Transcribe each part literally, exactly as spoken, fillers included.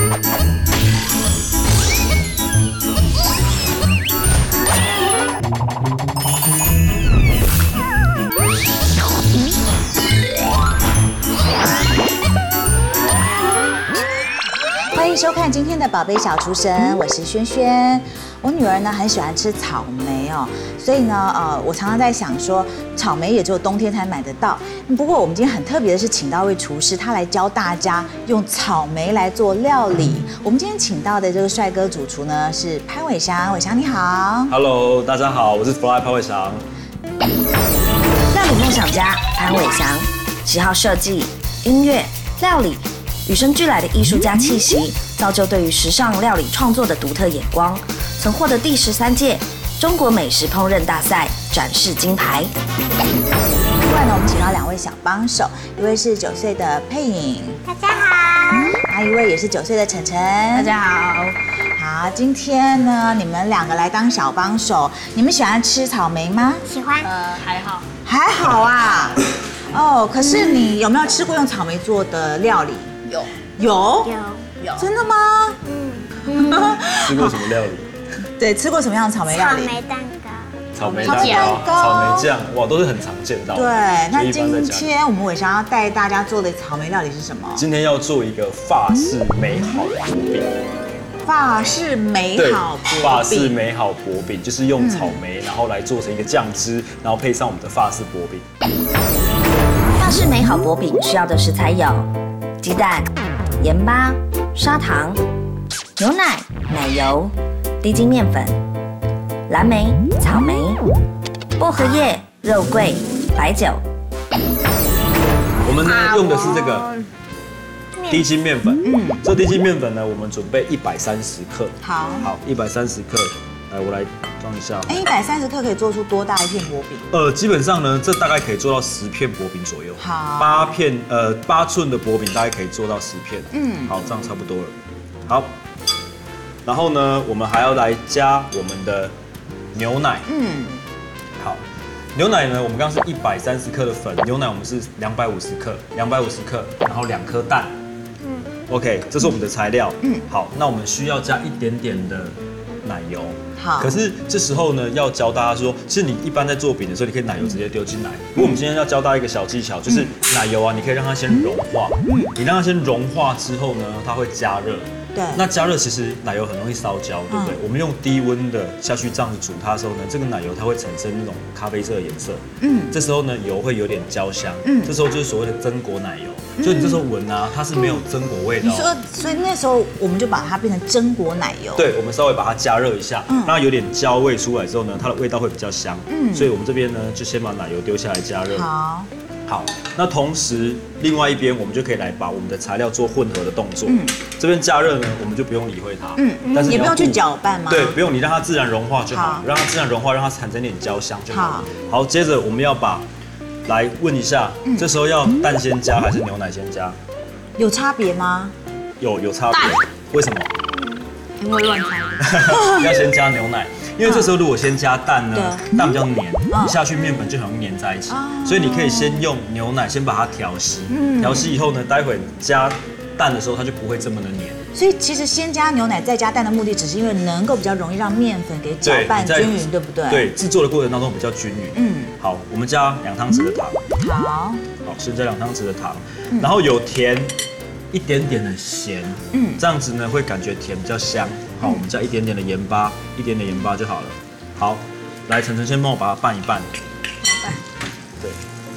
欢迎收看今天的宝贝小厨神，我是萱萱。我女儿呢很喜欢吃草莓哦，所以呢，呃，我常常在想说，草莓也只有冬天才买得到。不过我们今天很特别的是，请到一位厨师，他来教大家用草莓来做料理。我们今天请到的这个帅哥主厨呢是潘伟翔，伟翔你好。 Hello， 大家好，我是 Fly 潘伟翔。 料理梦想家潘伟翔，喜好设计、音乐、料理。与生俱来的艺术家气息，造就对于时尚料理创作的独特眼光，曾获得第十三届中国美食烹饪大赛展示金牌。 另外呢，我们请到两位小帮手，一位是九岁的佩颖， 大家好； 还有一位也是九岁的晨晨， 大家好。 好，今天呢，你们两个来当小帮手，你们喜欢吃草莓吗？ 喜欢。 呃，还好。 还好啊。哦，可是你有没有吃过用草莓做的料理？ 有有有有， 真的吗？ 嗯， 吃过什么料理？ 对，吃过什么样的草莓料理？ 草莓蛋糕。 草莓草莓蛋糕、 草莓酱，哇，都是很常见到的。 对，那就一般在今家里天我们伟翔要带大家做的草莓料理是什么？ 今天要做一个法式美好薄饼。 法式美对， 好薄饼。 法式美好薄饼就是用草莓，然后来做成一个酱汁，然后配上我们的法式薄饼。 法式美好薄饼需要的食材有鸡蛋、盐巴、砂糖、牛奶、奶油、低筋面粉、蓝莓、草莓、薄荷叶、肉桂、白酒。 我们呢用的是这个低筋面粉，嗯，这低筋面粉呢，我们准备一百三十克。 好， 好，一百三十克，来，我来装一下。 哎，一百三十克可以做出多大一片薄饼？ 呃，基本上呢，这大概可以做到十片薄饼左右。 好， 八片，呃，八寸的薄饼大概可以做到十片。 嗯， 好，这样差不多了。好，然后呢，我们还要来加我们的牛奶。 嗯， 好，牛奶呢，我们刚刚是一百三十克的粉，牛奶我们是两百五十克，两百五十克，然后两颗蛋。 嗯 OK， 这是我们的材料。 嗯， 好，那我们需要加一点点的奶油。 好。 可是这时候呢，要教大家说，其实你一般在做饼的时候，你可以奶油直接丢进来。不过我们今天要教大家一个小技巧，就是奶油啊，你可以让它先融化。嗯，你让它先融化之后呢，它会加热。 对。 那加热其实奶油很容易烧焦，对不对？ 嗯、 我们用低温的下去这样子煮它的时候呢，这个奶油它会产生那种咖啡色的颜色。嗯。这时候呢，油会有点焦香。嗯。这时候就是所谓的榛果奶油。就你这时候闻啊，它是没有榛果味的。 你说，所以那时候我们就把它变成榛果奶油。 对，我们稍微把它加热一下，让它有点焦味出来之后呢，它的味道会比较香。嗯，所以我们这边呢，就先把奶油丢下来加热。 好。 好，那同时另外一边我们就可以来把我们的材料做混合的动作。嗯，这边加热呢，我们就不用理会它。嗯， 但是也不用去搅拌吗？ 对，不用，你让它自然融化就好，让它自然融化，让它产生点焦香就好。好，接着我们要把，来问一下，这时候要蛋先加还是牛奶先加？有差别吗？ 有有差别，为什么？ 因为乱猜。 要先加牛奶。因为这时候如果先加蛋呢，蛋比较黏，你下去面粉就很容易黏在一起，所以你可以先用牛奶先把它调稀，调稀以后呢，待会加蛋的时候它就不会这么的黏。 所以其实先加牛奶再加蛋的目的，只是因为能够比较容易让面粉给搅拌均匀，对不对？ 对，制作的过程当中比较均匀。嗯，好，我们加两汤匙的糖。 好， 好，先加两汤匙的糖，然后有甜。一点点的咸，嗯，这样子呢会感觉甜比较香。好，我们加一点点的盐巴，一点点盐巴就好了。好，来，晨晨先帮我把它拌一拌。 拌。 对。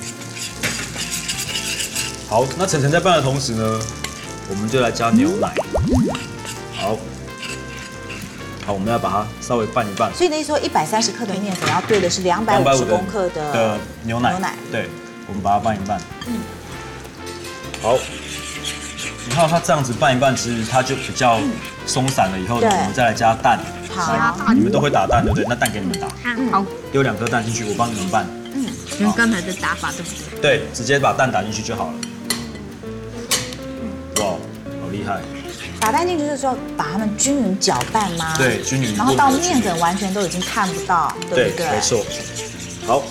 好，那晨晨在拌的同时呢，我们就来加牛奶。好。好，我们要把它稍微拌一拌。 所以那时候一百三十克的面粉，要兑的是两百五十公克的的牛奶。 牛奶。 对，我们把它拌一拌。嗯。好。你看它这样子拌一拌，其实它就比较松散了。以后我们再来加蛋。 好， 你们都会打蛋，对不对？那蛋给你们打。 好， 丢两颗蛋进去，我帮你们拌。 嗯，用刚才的打法对不对？ 对，直接把蛋打进去就好了。哇，好厉害！ 打蛋进去的时候，把它们均匀搅拌吗？ 对，均匀。 然后到面粉完全都已经看不到，对不对？ 没错。好。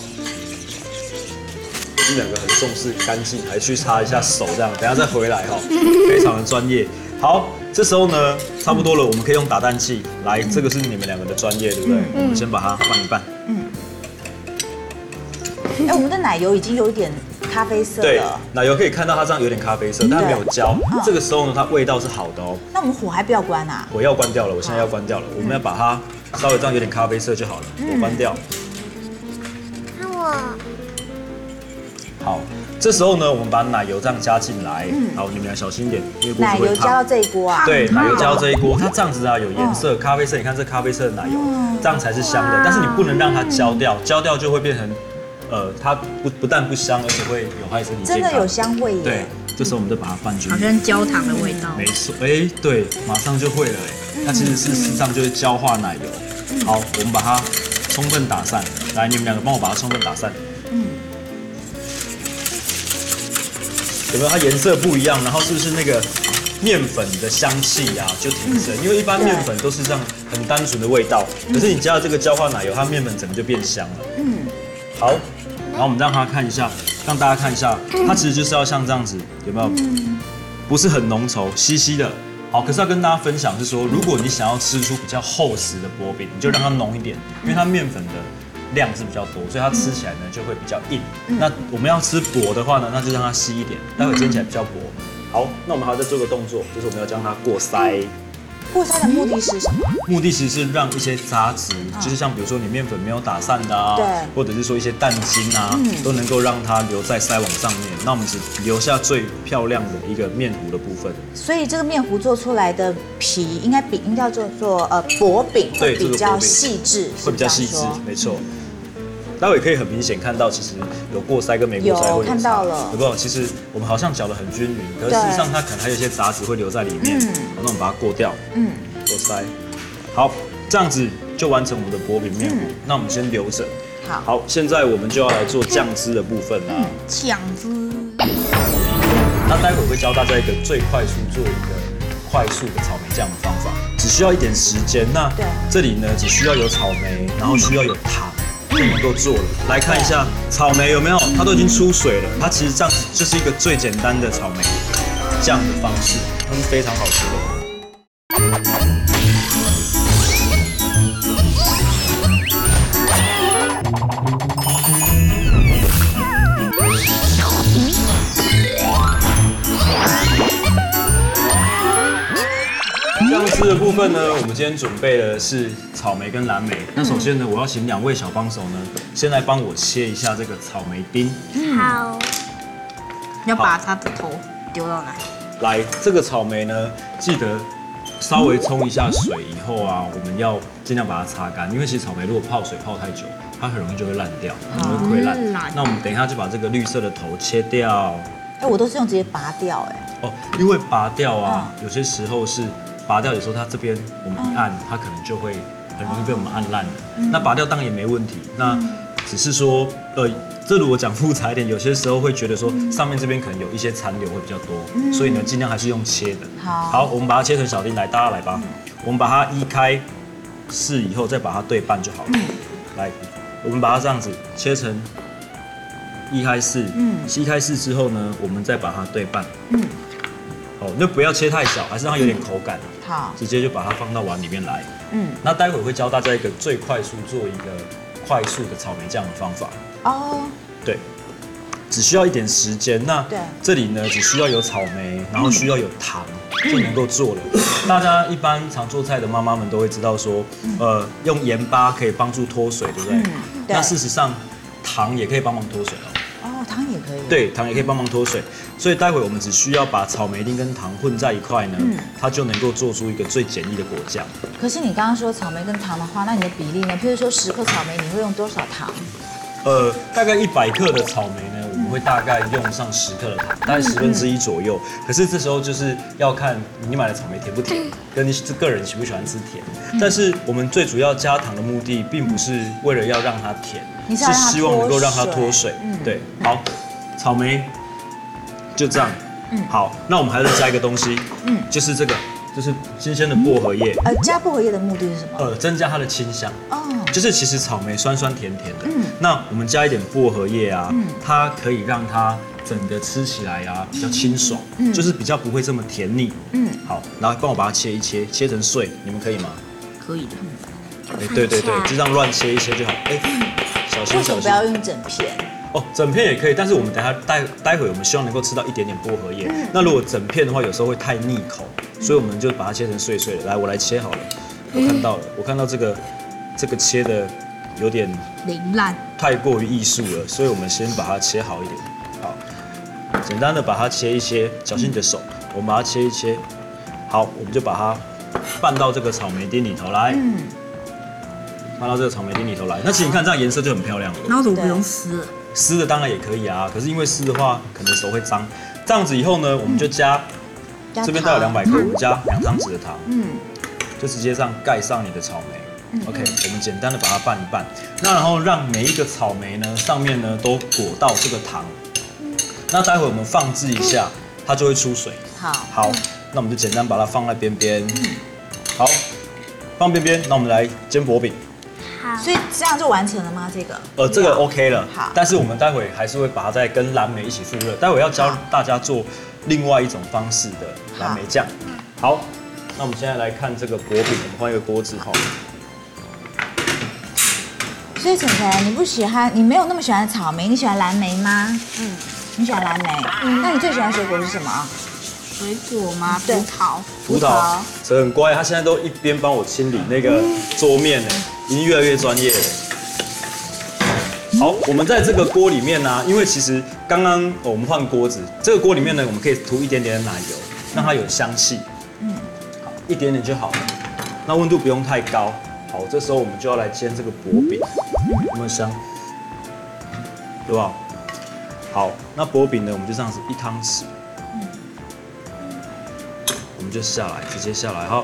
这两个很重视干净，还去擦一下手，这样等下再回来哈，非常的专业。好， 这时候呢，差不多了，我们可以用打蛋器来。这个是你们两个的专业，对不对？我们先把它拌一拌。嗯。 哎，我们的奶油已经有一点咖啡色了。 对，奶油可以看到它这样有点咖啡色，但它没有焦。这个时候呢，它味道是好的哦。 那我们火还不要关啊？ 火要关掉了，我现在要关掉了。我们要把它稍微这样有点咖啡色就好了，火关掉。 那我。 好，这时候呢，我们把奶油这样加进来。嗯，好，你们要小心一点，因为锅子会烫。 奶油加到这一锅啊？ 对，奶油加到这一锅，它这样子啊有颜色，咖啡色。你看这咖啡色的奶油，这样才是香的。但是你不能让它焦掉，焦掉就会变成，呃，它不不但不香，而且会有害身体健康。 真的有香味耶。 对，这时候我们就把它拌均匀。 好像焦糖的味道。 没错，哎，对，马上就会了哎。它其实事实上就是焦化奶油。好，我们把它充分打散。来，你们两个帮我把它充分打散。嗯。有没有？它颜色不一样，然后是不是那个面粉的香气啊就挺深？因为一般面粉都是这样很单纯的味道，可是你加了这个焦化奶油，它面粉整个就变香了。嗯。好，然后我们让它看一下，让大家看一下，它其实就是要像这样子，有没有？不是很浓稠，稀稀的。好，可是要跟大家分享是说，如果你想要吃出比较厚实的薄饼，你就让它浓一点，因为它面粉的量是比较多，所以它吃起来呢就会比较硬。那我们要吃薄的话呢，那就让它稀一点，待会煎起来比较薄。好，那我们还要再做个动作，就是我们要将它过筛。 过筛的目的是什么？ 目的其实是让一些杂质，就是像比如说你面粉没有打散的啊， 对， 或者是说一些蛋精啊，都能够让它留在筛网上面。那我们只留下最漂亮的一个面糊的部分。 所以这个面糊做出来的皮应该比应该叫做呃薄饼，会比较细致， 会比较细致，没错。待会可以很明显看到，其实有过筛跟没过筛会有看到了， 有没有？其实我们好像搅得很均匀，可是事实上它可能还有一些杂质会留在里面。嗯，好，那我们把它过掉。嗯，过筛。好，这样子就完成我们的薄饼面糊。那我们先留着。 好， 好，现在我们就要来做酱汁的部分啦。 酱汁。 那待会我会教大家一个最快速做一个快速的草莓酱的方法，只需要一点时间。那这里呢，只需要有草莓，然后需要有糖。就能够做了。来看一下草莓有没有？它都已经出水了。它其实这样子就是一个最简单的草莓酱的方式，它是非常好吃的。酱汁的部分呢，我们今天准备的是草莓跟蓝莓。那首先呢，我要请两位小帮手呢，先来帮我切一下这个草莓丁。 好。 要把它的头丢到哪？ 来，这个草莓呢，记得稍微冲一下水以后啊，我们要尽量把它擦干，因为其实草莓如果泡水泡太久，它很容易就会烂掉，很容易溃烂。那我们等一下就把这个绿色的头切掉。 哎，我都是用直接拔掉，哎。 哦，因为拔掉啊，有些时候是。拔掉有时候它这边我们一按，它可能就会很容易被我们按烂了。那拔掉当然也没问题，那只是说，呃，这如果讲复杂一点，有些时候会觉得说上面这边可能有一些残留会比较多，所以呢尽量还是用切的。 好， 好，我们把它切成小丁来，大家来吧。我们把它移开四以后，再把它对半就好了。来，我们把它这样子切成一开四，嗯，一开四之后呢，我们再把它对半，嗯。哦，那不要切太小，还是让它有点口感。 好， 直接就把它放到碗里面来。嗯，那待会会教大家一个最快速做一个快速的草莓酱的方法。哦，对，只需要一点时间。那这里呢，只需要有草莓，然后需要有糖就能够做了。大家一般常做菜的妈妈们都会知道说，呃，用盐巴可以帮助脱水，对不对？那事实上，糖也可以帮忙脱水哦。 哦，糖也可以。 对，糖也可以帮忙脱水，所以待会我们只需要把草莓丁跟糖混在一块呢，嗯、它就能够做出一个最简易的果酱。 可是你刚刚说草莓跟糖的话，那你的比例呢？譬如说十克草莓，你会用多少糖？ 呃，大概一百克的草莓呢，我们会大概用上十克的糖，大概十分之一左右。可是这时候就是要看你买的草莓甜不甜，跟你个人喜不喜欢吃甜。但是我们最主要加糖的目的，并不是为了要让它甜，是希望能够让它脱水。对，好，草莓就这样。好，那我们还要再加一个东西，嗯，就是这个。就是新鲜的薄荷叶， 呃，加薄荷叶的目的是什么？ 呃，增加它的清香。哦，就是其实草莓酸酸甜甜的，嗯，那我们加一点薄荷叶啊，嗯，它可以让它整个吃起来啊比较清爽，嗯，就是比较不会这么甜腻。嗯，好，然后帮我把它切一切，切成碎，你们可以吗？ 可以的。 哎，对对对，就这样乱切一切就好。哎，小心小心， 为什么不要用整片？ 哦，整片也可以，但是我们等下待待会我们希望能够吃到一点点薄荷叶。嗯、那如果整片的话，有时候会太腻口，所以我们就把它切成碎碎的。来，我来切好了。我看到了，我看到这个这个切的有点凌乱， 太过于艺术了，所以我们先把它切好一点。好，简单的把它切一切，小心你的手。我们把它切一切。好，我们就把它拌到这个草莓丁里头来。嗯。拌到这个草莓丁里头来。那其实你看这样颜色就很漂亮了。 那为什么不用撕了？ 湿的当然也可以啊，可是因为湿的话，可能手会脏。这样子以后呢，我们就加，嗯、这边大概两百克，我们加两汤匙的糖，嗯，就直接这样盖上你的草莓。嗯、OK， 我们简单的把它拌一拌，那然后让每一个草莓呢上面呢都裹到这个糖。嗯、那待会我们放置一下，它就会出水。 好， 好，那我们就简单把它放在边边。嗯、好，放边边，那我们来煎薄饼。 所以这样就完成了吗？这个？ 呃，这个 OK 了。 好， 但是我们待会还是会把它再跟蓝莓一起复热。待会要教大家做另外一种方式的蓝莓酱。好，那我们现在来看这个薄饼，我们换一个锅子哈。 所以晨晨，你不喜欢，你没有那么喜欢草莓，你喜欢蓝莓吗？嗯，你喜欢蓝莓。嗯，那你最喜欢水果是什么？ 水果吗？葡萄。 葡萄。这很乖，他现在都一边帮我清理那个桌面呢。已经越来越专业了。好，我们在这个锅里面呢、啊，因为其实刚刚、哦、我们换锅子，这个锅里面呢，我们可以涂一点点的奶油，让它有香气。嗯，好，一点点就好了。那温度不用太高。好，这时候我们就要来煎这个薄饼，有没有香？对吧？好，那薄饼呢，我们就这样子一汤匙，我们就下来，直接下来哈。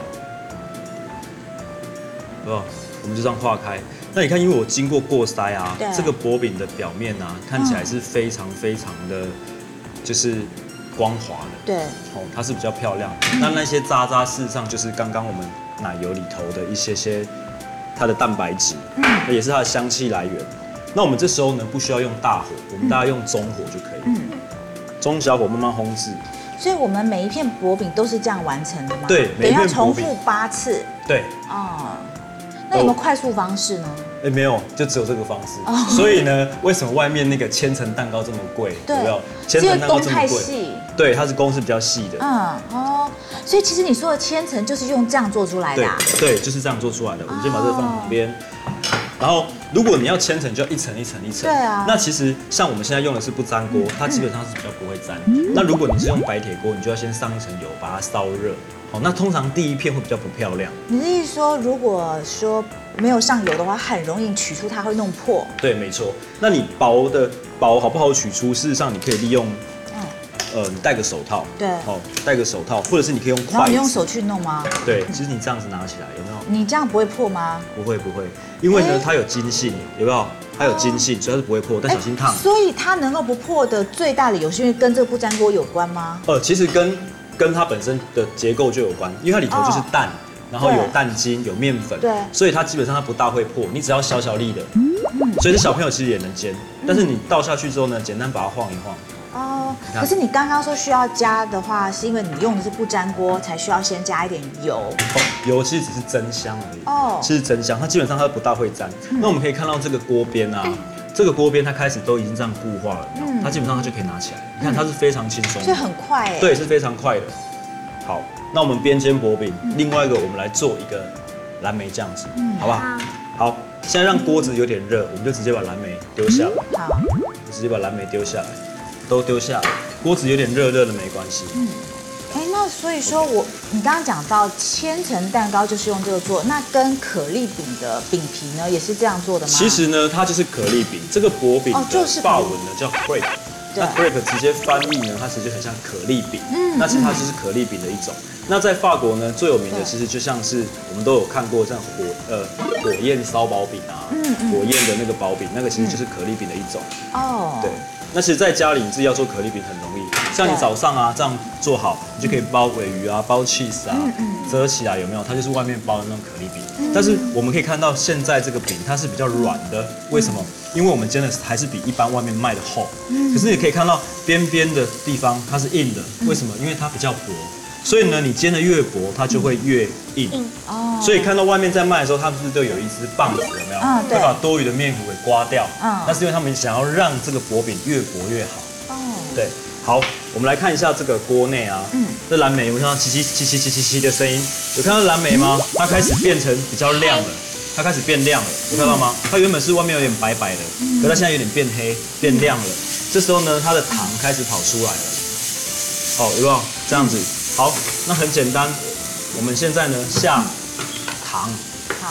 对吧？我们就这样化开。那你看，因为我经过过筛啊，这个薄饼的表面啊，看起来是非常非常的，就是光滑的。 对。 哦，它是比较漂亮。那那些渣渣，事实上就是刚刚我们奶油里头的一些些它的蛋白质，嗯，也是它的香气来源。那我们这时候呢，不需要用大火，我们大概用中火就可以。嗯。中小火慢慢烘制。 所以我们每一片薄饼都是这样完成的吗？ 对，每一片重复八次。 对。 哦。那有没有快速方式呢？ 哎，没有，就只有这个方式。哦、所以呢，为什么外面那个千层蛋糕这么贵？ 对，有没有？ 千层蛋糕这么贵？ 细。 对，它是工是比较细的。 嗯哦，所以其实你说的千层就是用这样做出来的、啊。 对对，就是这样做出来的。我们先把这个放旁边。然后，如果你要千层，就要一层一层一层。 对啊。 那其实像我们现在用的是不粘锅，它基本上是比较不会粘。嗯、那如果你是用白铁锅，你就要先上一层油，把它烧热。好，那通常第一片会比较不漂亮。 你的意思说，如果说没有上油的话，很容易取出它会弄破。 对，没错。那你薄的薄好不好取出？事实上你可以利用，嗯，呃，你戴个手套。 对。 哦，戴个手套，或者是你可以用筷子。 然后你用手去弄吗？ 对，其实你这样子拿起来有没有？ 你这样不会破吗？ 不会不会，因为呢它有筋性，有没有？它有筋性，所以它是不会破，但小心烫。 所以它能够不破的最大理由是因为跟这个不粘锅有关吗？ 呃，其实跟跟它本身的结构就有关，因为它里头就是蛋。然后有蛋精，有面粉， 对， 所以它基本上它不大会破，你只要小小粒的，嗯，所以这小朋友其实也能煎，但是你倒下去之后呢，简单把它晃一晃。 哦，可是你刚刚说需要加的话，是因为你用的是不粘锅，才需要先加一点油。 哦，油其实只是增香而已。哦，其实增香，它基本上它不大会粘。嗯、那我们可以看到这个锅边啊，嗯、这个锅边它开始都已经这样固化了，嗯、它基本上它就可以拿起来。你看它是非常轻松， 所以很快哎。 对，是非常快的。好。那我们边煎薄饼，嗯、另外一个我们来做一个蓝莓酱汁，嗯、好不好？好，现在让锅子有点热，我们就直接把蓝莓丢下来。好，直接把蓝莓丢下来，都丢下来。锅子有点热热的没关系。嗯， 哎，那所以说我你刚刚讲到千层蛋糕就是用这个做，那跟可丽饼的饼皮呢也是这样做的吗？ 其实呢，它就是可丽饼，这个薄饼的法文呢叫 crepe。那 crepe 直接翻译呢，它其实很像可丽饼，嗯，那其实它就是可丽饼的一种。那在法国呢，最有名的其实就像是我们都有看过，像火呃火焰烧薄饼啊，嗯嗯，火焰的那个薄饼，那个其实就是可丽饼的一种。哦，对。那其实在家里你自己要做可丽饼很容易， 像你早上啊这样做好，你就可以包鲔鱼啊，包 cheese 啊，折起来有没有？它就是外面包的那种可丽饼。但是我们可以看到现在这个饼它是比较软的，为什么？因为我们煎的还是比一般外面卖的厚。可是你可以看到边边的地方它是硬的，为什么？因为它比较薄。所以呢，你煎的越薄，它就会越硬。哦。所以看到外面在卖的时候，他们是不是都有一支棒子，有没有？嗯，对。会把多余的面糊给刮掉。嗯。那是因为他们想要让这个薄饼越薄越好。哦。对。好，我们来看一下这个锅内啊。嗯。这蓝莓，有没有看到叽叽叽叽叽叽叽的声音？有看到蓝莓吗？它开始变成比较亮了，它开始变亮了，有看到吗？它原本是外面有点白白的，可它现在有点变黑、变亮了。这时候呢，它的糖开始跑出来了。哦，有没有这样子？好，那很简单，我们现在呢下糖，好，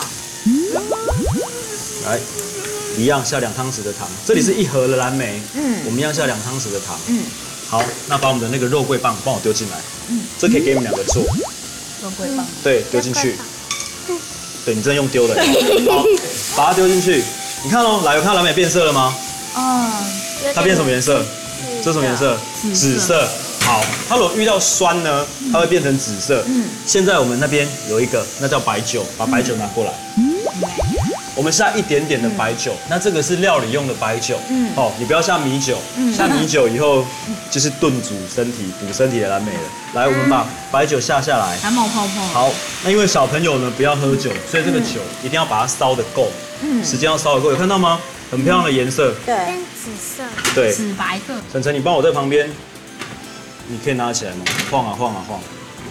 来，一样下两汤匙的糖，这里是一盒的蓝莓，嗯，我们一样下两汤匙的糖，嗯，好，那把我们的那个肉桂棒帮我丢进来，嗯，这可以给你们两个做， 肉桂棒， 对，丢进去，对你真的用丢的，好，把它丢进去，你看哦，来，有看到蓝莓变色了吗？哦，它变什么颜色？这什么颜色？紫色。好，它如果遇到酸呢，它会变成紫色。嗯，现在我们那边有一个，那叫白酒，把白酒拿过来。嗯，我们下一点点的白酒，那这个是料理用的白酒。嗯，哦，你不要下米酒，下米酒以后就是炖煮身体、补身体的蓝莓了。来，我们把白酒下下来， 还冒泡泡。 好，那因为小朋友呢不要喝酒，所以这个酒一定要把它烧得够，嗯，时间要烧得够。有看到吗？很漂亮的颜色。 对，变紫色。 对， 紫白色。 晨晨，你帮我在旁边。你可以拿起来吗？晃啊晃啊晃。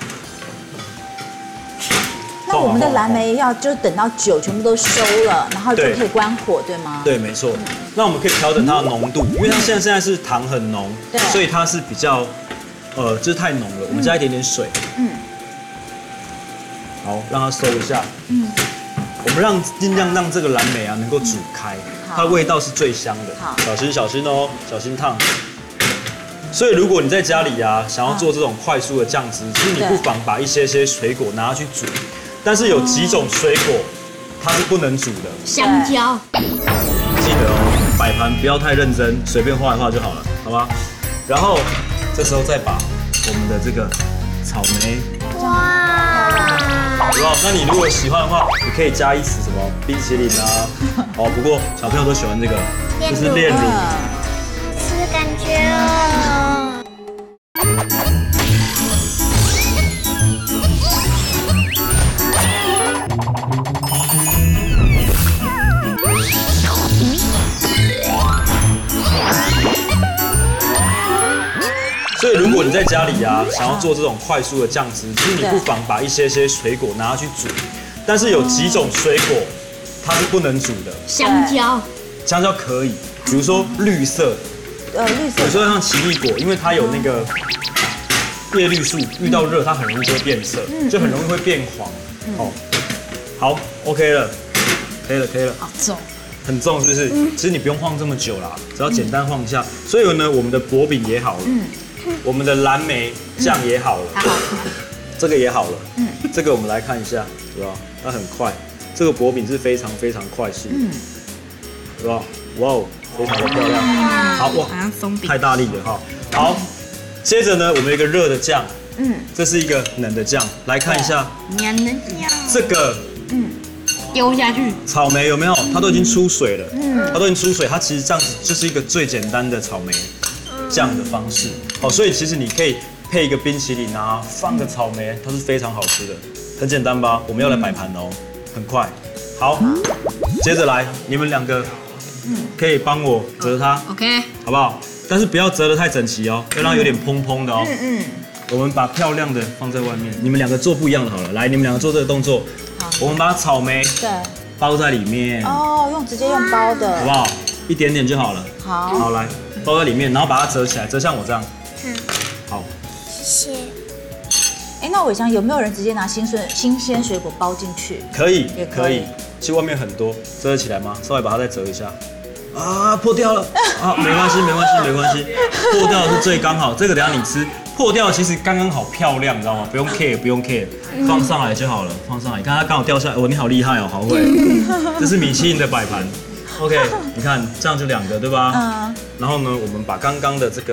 那我们的蓝莓要就等到酒全部都收了，然后就可以关火，对吗？ 对，没错。那我们可以调整它的浓度，因为它现在现在是糖很浓，所以它是比较，呃，就是太浓了。我们加一点点水。嗯。好，让它收一下。嗯。我们让尽量让这个蓝莓啊能够煮开，它的味道是最香的。好，小心小心哦，小心烫。所以，如果你在家里啊，想要做这种快速的酱汁，其实你不妨把一些些水果拿去煮。但是有几种水果它是不能煮的， 香蕉。 记得哦，摆盘不要太认真，随便画一画就好了，好吗？然后这时候再把我们的这个草莓，哇，好不好？那你如果喜欢的话，你可以加一匙什么冰淇淋啊，哦，不过小朋友都喜欢这个，这是炼乳。 是感觉哦。 所以如果你在家里啊，想要做这种快速的酱汁，其实你不妨把一些些水果拿去煮。但是有几种水果它是不能煮的， 香蕉， 香蕉可以，比如说绿色。呃，绿色。有时候像奇异果，因为它有那个叶绿素，遇到热它很容易就会变色，就很容易会变黄。哦，好 ，OK 了，可以了，可以了。 好重， 很重是不是？其实你不用晃这么久啦，只要简单晃一下。所以呢，我们的薄饼也好了，我们的蓝莓酱也好了，这个也好了。嗯，这个我们来看一下，对吧？它很快，这个薄饼是非常非常快速，对吧？哇哦！非常的漂亮，好哇，太大力了哈。好，接着呢，我们有一个热的酱，嗯，这是一个冷的酱，来看一下， 冷的酱， 这个，嗯， 丢下去， 草莓有没有？它都已经出水了，嗯，它都已经出水，它其实这样子就是一个最简单的草莓酱的方式。好，所以其实你可以配一个冰淇淋啊，放个草莓，它是非常好吃的，很简单吧？我们要来摆盘哦，很快。好，接着来，你们两个。可以帮我折它 ，OK， 好不好？但是不要折得太整齐哦，要让它有点蓬蓬的哦。嗯嗯。我们把漂亮的放在外面，你们两个做不一样的好了。来，你们两个做这个动作。好。我们把草莓对包在里面。 哦，用直接用包的， 好不好？一点点就好了。好。好，来包在里面，然后把它折起来，折像我这样。嗯。好。 谢谢。 哎，那伟翔有没有人直接拿新鲜新鲜水果包进去？ 可以，也可以。其实外面很多，折得起来吗？稍微把它再折一下。啊，破掉了啊，没关系，没关系，没关系，破掉是最刚好。这个等下你吃，破掉其实刚刚好漂亮，你知道吗？不用 care， 不用 care， 放上来就好了，放上来。你看它刚好掉下来，哦，你好厉害哦，好会。这是米其林的摆盘 ，OK， 你看这样就两个对吧？嗯。然后呢，我们把刚刚的这个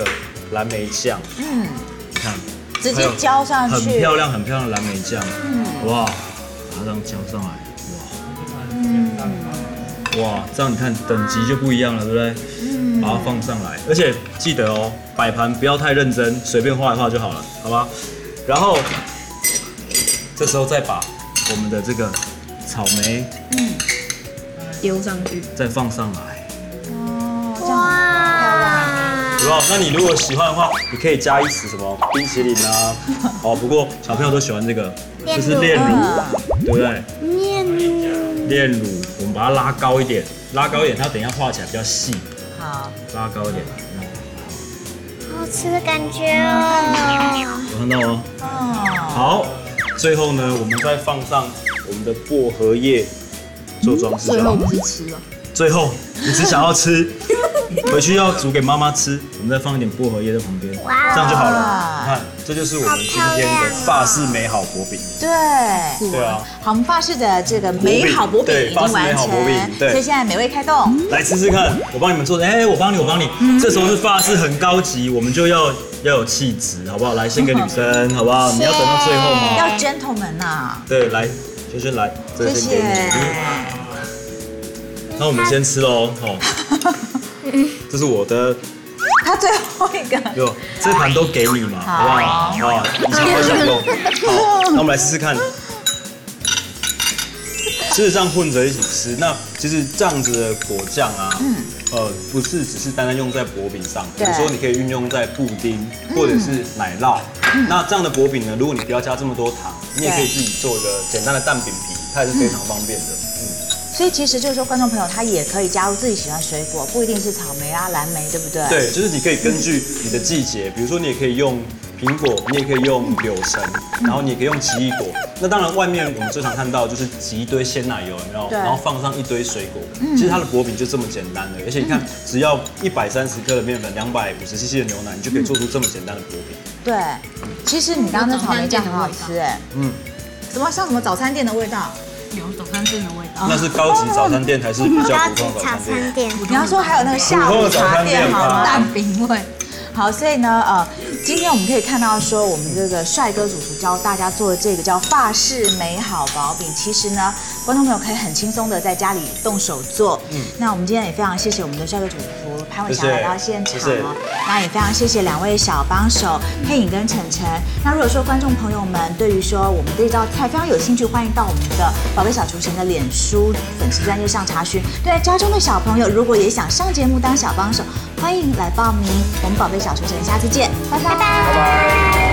蓝莓酱，嗯，你看， 直接浇上去， 很漂亮很漂亮的蓝莓酱，嗯，哇，把它这样浇上来，哇，嗯，哇，这样你看等级就不一样了，对不对？嗯，把它放上来，而且记得哦，摆盘不要太认真，随便画一画就好了，好吧？然后这时候再把我们的这个草莓，嗯， 丢上去， 再放上来。 哦，这样很漂亮。 有没有？那你如果喜欢的话，你可以加一匙什么冰淇淋啊。哦，不过小朋友都喜欢这个，就是炼乳，对不对？ 炼乳。 炼乳，我们把它拉高一点，拉高一点，它等一下画起来比较细。 好， 拉高一点。 好吃的感觉哦。 有看到吗？哦。好，最后呢，我们再放上我们的薄荷叶做装饰。 最后不是吃了。 最后，你只想要吃，回去要煮给妈妈吃，我们再放一点薄荷叶在旁边，这样就好了。你看，这就是我们今天的法式美好薄饼。 对， 对啊。 好，我们法式的这个美好薄饼已经完成，所以现在美味开动， 来吃吃看。我帮你们做，哎，我帮你，我帮你。这时候是法式很高级，我们就要要有气质，好不好？来，先给女生，好不好？你要等到最后吗？ 要 gentleman 呐。 对，来，轩轩来，这个先给你。那我们先吃喽，哦，这是我的， 他最后一个， 有这盘都给你嘛，好不好？好，你想要享用。好，那我们来试试看。事实上混着一起吃，那其实这样子的果酱啊，嗯，呃，不是只是单单用在薄饼上，比如说你可以运用在布丁或者是奶酪。那这样的薄饼呢，如果你不要加这么多糖，你也可以自己做一个简单的蛋饼皮，它也是非常方便的。 所以其实就是说，观众朋友他也可以加入自己喜欢水果，不一定是草莓啊、蓝莓，对不对？ 对，就是你可以根据你的季节，比如说你也可以用苹果，你也可以用柳橙，然后你也可以用奇异果。那当然，外面我们最常看到就是挤一堆鲜奶油，有没有？然后放上一堆水果。其实它的薄饼就这么简单的，而且你看，只要一百三十克的面粉，两百五十 C C 的牛奶，你就可以做出这么简单的薄饼。 对，其实你刚刚那草莓酱很好吃哎，嗯，什么像什么早餐店的味道？ 有早餐店的味道， 那是高级早餐店还是比较普通的早餐店？ 你要说还有那个下午茶店好吗？ 蛋饼味。 好，所以呢，呃，今天我们可以看到说，我们这个帅哥主厨教大家做的这个叫法式美好薄饼，其实呢，观众朋友可以很轻松的在家里动手做。嗯，那我们今天也非常谢谢我们的帅哥主厨潘伟翔来到现场哦，那也非常谢谢两位小帮手佩颖跟晨晨。那如果说观众朋友们对于说我们这道菜非常有兴趣，欢迎到我们的宝贝小厨神的脸书粉丝专页上查询。对家中的小朋友，如果也想上节目当小帮手，欢迎来报名。我们宝贝小厨神，下次见，拜拜。 拜拜。